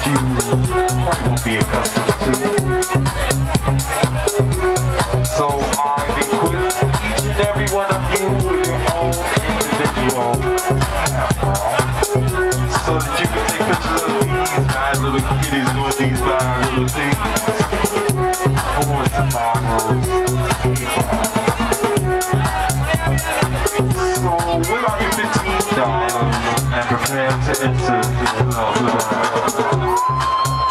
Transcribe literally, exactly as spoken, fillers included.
you probably won't be accustomed to. So I equip each and every one of you with your own individual camera, so that you can take pictures of these bad little kitties doing these bad little things for tomorrow's paper. So we're about to fifteen dollars and prepare to enter the club.